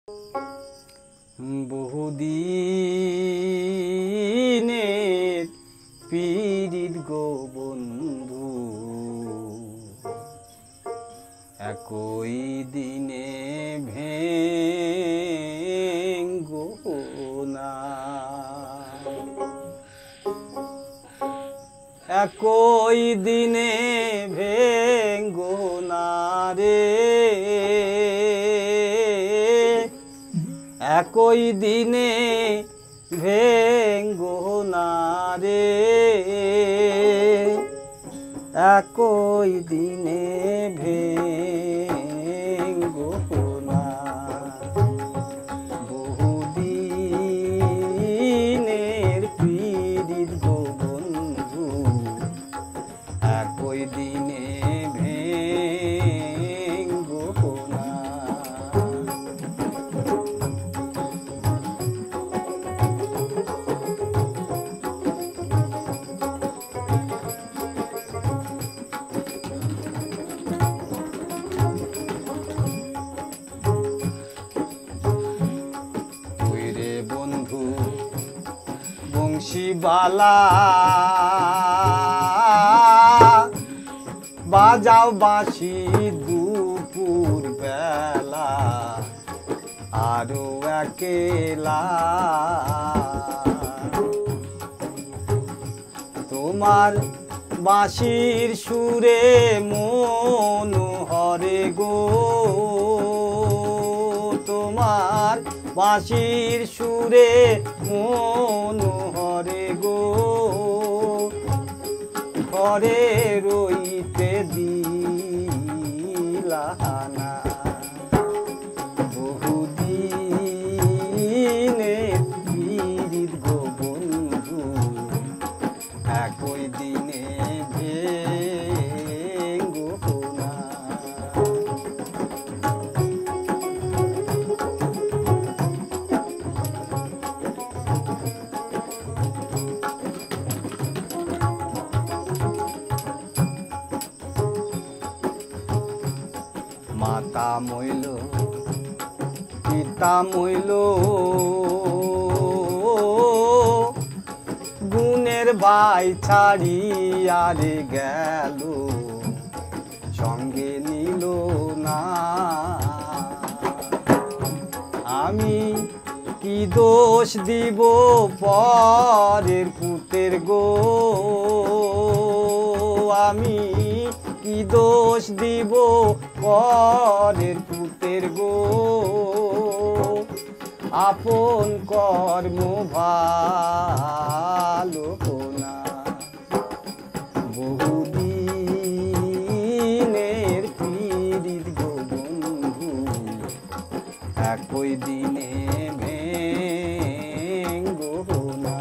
বহুদিনের পীড়িত গো বন্ধু, একই দিনে ভেঙ্গো না, একই দিনে ভেঙ্গো না রে, একই দিনে ভেঙ্গো না রে, একই দিনে ভেঙ্গো না। বহুদিনের পীড়িত গো বন্ধু, একই দিনে ভেঙ্গো না। বংশীবালা বাজাও বাঁশি দুপুর বেলা, আরো একেলা তোমার বাঁশির সুরে মন হরে গো, তোমার বাঁশির সুরে মন হরে গো, ঘরে রইতে দিলা না। বহুদিনের পীড়িত গো বন্ধু, একই দিনে ভেঙ্গো না। মাতা মইল পিতা মইল, গুণের ভাই ছাড়িয়া রে গেল, সঙ্গে নিল না। আমি কি দোষ দিব পরের পুতের গো, আমি কি দোষ দিব পরের পুতের গো, আপন কর্ম ভালো না। বহুদিনের পীড়িত গো বন্ধু, একই দিনে ভেঙ্গো না,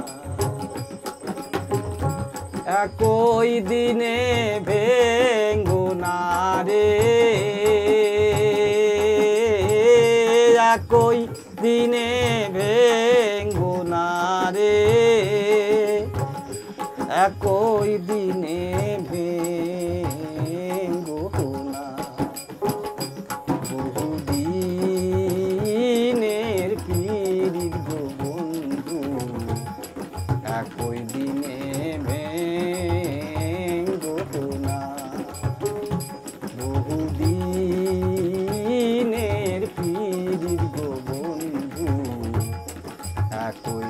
একই দিনে ভেঙ্গো না রে, একই দিনে ভেঙ্গো না রে, একই দিনে ভেঙ্গো না। বহুদিনের পীড়িত গো বন্ধু, একই দিনে ভেঙ্গো না। বহুদিনের পীড়িত গো বন্ধু, একই